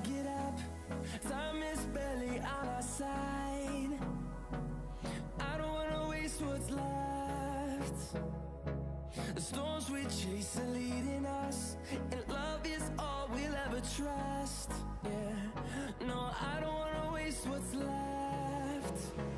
get up. Time is barely on our side. I don't wanna waste what's left. The storms we chase are leading us, and love is all we'll ever trust. Yeah, no, I don't wanna waste what's left.